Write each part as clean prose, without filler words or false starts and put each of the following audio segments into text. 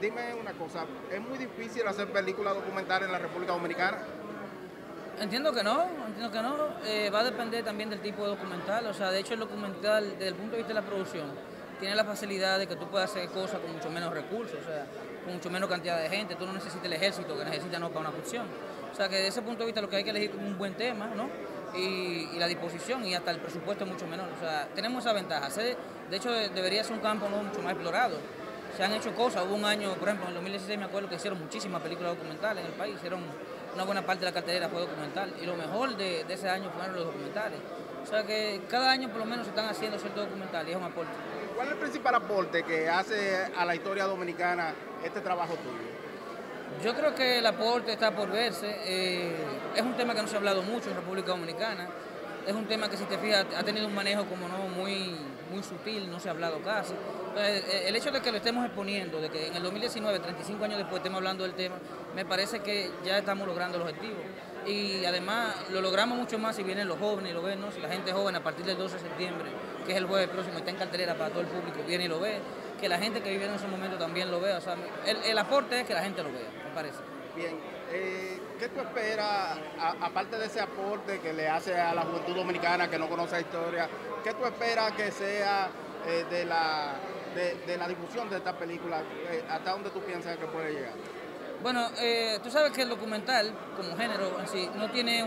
dime una cosa, ¿es muy difícil hacer películas documentales en la República Dominicana? Entiendo que no, va a depender también del tipo de documental, o sea, de hecho el documental, desde el punto de vista de la producción, tiene la facilidad de que tú puedas hacer cosas con mucho menos recursos, o sea, con mucho menos cantidad de gente, tú no necesitas el ejército que necesitas no para una ficción. O sea, que desde ese punto de vista lo que hay que elegir es un buen tema, ¿no? Y la disposición y hasta el presupuesto es mucho menor, o sea, tenemos esa ventaja. De hecho, debería ser un campo, ¿no?, mucho más explorado. Se han hecho cosas, hubo un año, por ejemplo, en el 2016 me acuerdo que hicieron muchísimas películas documentales en el país, hicieron una buena parte de la cartelera fue documental, y lo mejor de ese año fueron los documentales. O sea que cada año por lo menos se están haciendo ciertos documentales y es un aporte. ¿Cuál es el principal aporte que hace a la historia dominicana este trabajo tuyo? Yo creo que el aporte está por verse. Es un tema que no se ha hablado mucho en República Dominicana. Es un tema que, si te fijas, ha tenido un manejo como no muy sutil, no se ha hablado casi. Entonces, el hecho de que lo estemos exponiendo, de que en el 2019, 35 años después, estemos hablando del tema, me parece que ya estamos logrando el objetivo. Y además lo logramos mucho más si vienen los jóvenes y lo ven, ¿no? Si la gente joven a partir del 12 de septiembre, que es el jueves próximo, está en cartelera para todo el público, viene y lo ve, que la gente que vive en ese momento también lo vea. O sea, el aporte es que la gente lo vea, me parece. Bien, ¿qué tú esperas, aparte de ese aporte que le hace a la juventud dominicana que no conoce la historia, qué tú esperas que sea de la difusión de esta película? ¿Hasta dónde tú piensas que puede llegar? Bueno, tú sabes que el documental, como género en sí, no tiene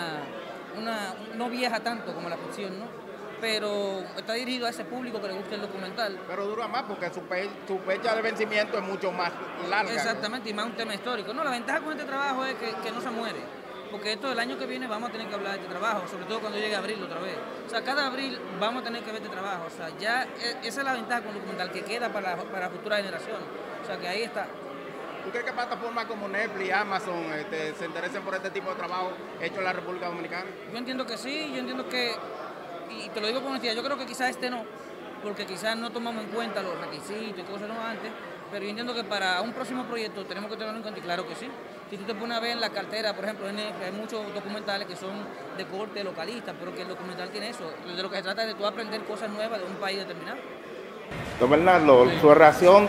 no viaja tanto como la ficción, ¿no? Pero está dirigido a ese público que le gusta el documental. Pero dura más porque su fecha de vencimiento es mucho más larga. Exactamente, y más un tema histórico. No, la ventaja con este trabajo es que no se muere, porque esto el año que viene vamos a tener que hablar de este trabajo, sobre todo cuando llegue abril otra vez. O sea, cada abril vamos a tener que ver este trabajo. O sea, ya esa es la ventaja con el documental, que queda para futuras generaciones. O sea, que ahí está. ¿Tú crees que plataformas como Netflix, Amazon se interesen por este tipo de trabajo hecho en la República Dominicana? Yo entiendo que sí, yo entiendo que, y te lo digo con honestidad, yo creo que quizás no, porque quizás no tomamos en cuenta los requisitos y cosas no antes, pero yo entiendo que para un próximo proyecto tenemos que tenerlo en cuenta, y claro que sí. Si tú te pones a ver en la cartera, por ejemplo, en Netflix, hay muchos documentales que son de corte localista, pero que el documental tiene eso, de lo que se trata es de tú aprender cosas nuevas de un país determinado. Don Bernardo, su reacción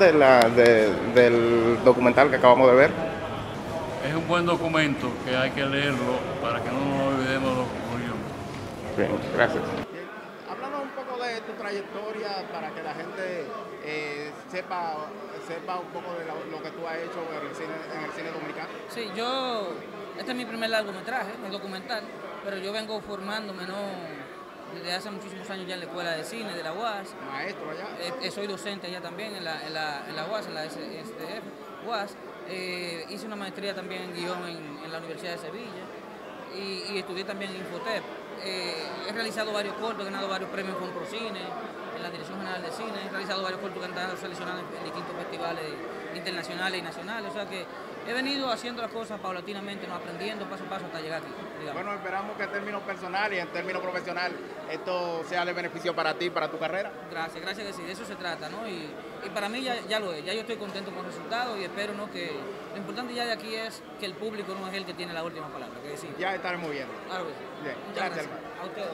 del documental que acabamos de ver. Es un buen documento que hay que leerlo para que no nos olvidemos de lo que ocurrió. Bien, gracias. Háblanos un poco de tu trayectoria para que la gente sepa un poco de lo que tú has hecho en el cine dominicano. Sí, este es mi primer largometraje, un documental, pero yo vengo formándome, ¿no?, desde hace muchísimos años ya en la Escuela de Cine de la UAS. Maestro allá. Soy docente allá también en la UAS, en la SDF, UAS. Hice una maestría también en guión en la Universidad de Sevilla y estudié también en Infotep. He realizado varios cortos, he ganado varios premios con Procine, en la Dirección General de Cine. He realizado varios cortos que han estado seleccionados en distintos festivales internacionales y nacionales. O sea que he venido haciendo las cosas paulatinamente, ¿no?, aprendiendo paso a paso hasta llegar aquí, digamos. Bueno, esperamos que en términos personales y en términos profesional esto sea de beneficio para ti, para tu carrera. Gracias que sí, de eso se trata, ¿no? Y para mí ya lo es, ya yo estoy contento con el resultado y espero, ¿no?, que lo importante ya de aquí es que el público no es el que tiene la última palabra, que decir. Ya estaremos viendo. Claro que sí. Bien, gracias. A ustedes.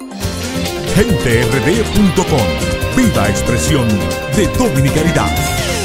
GenteRD.com. Viva expresión de dominicanidad.